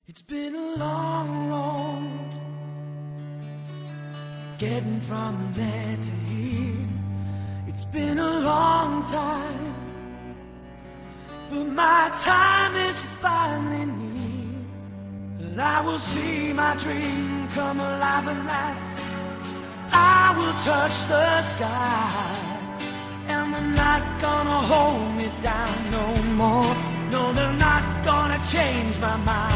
It's been a long road getting from there to here. It's been a long time, but my time is finally near. And I will see my dream come alive at last. I will touch the sky, and they're not gonna hold me down no more. No, they're not gonna change my mind.